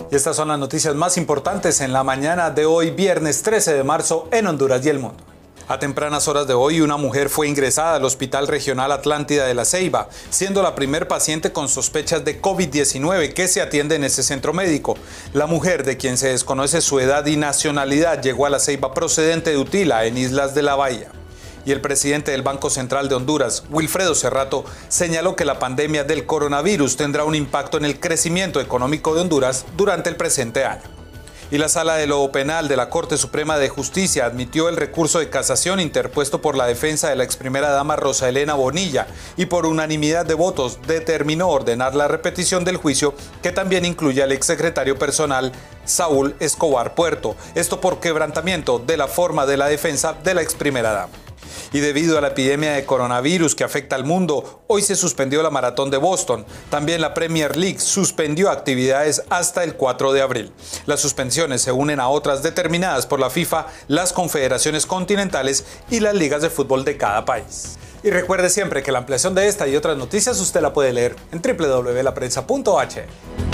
Y estas son las noticias más importantes en la mañana de hoy, viernes 13 de marzo, en Honduras y el mundo. A tempranas horas de hoy, una mujer fue ingresada al Hospital Regional Atlántida de La Ceiba, siendo la primer paciente con sospechas de COVID-19 que se atiende en ese centro médico. La mujer, de quien se desconoce su edad y nacionalidad, llegó a La Ceiba procedente de Utila, en Islas de la Bahía. Y el presidente del Banco Central de Honduras, Wilfredo Cerrato, señaló que la pandemia del coronavirus tendrá un impacto en el crecimiento económico de Honduras durante el presente año. Y la Sala de lo Penal de la Corte Suprema de Justicia admitió el recurso de casación interpuesto por la defensa de la ex primera dama Rosa Elena Bonilla y por unanimidad de votos determinó ordenar la repetición del juicio, que también incluye al exsecretario personal Saúl Escobar Puerto, esto por quebrantamiento de la forma de la defensa de la ex primera dama. Y debido a la epidemia de coronavirus que afecta al mundo, hoy se suspendió la Maratón de Boston. También la Premier League suspendió actividades hasta el 4 de abril. Las suspensiones se unen a otras determinadas por la FIFA, las confederaciones continentales y las ligas de fútbol de cada país. Y recuerde siempre que la ampliación de esta y otras noticias usted la puede leer en www.laprensa.h.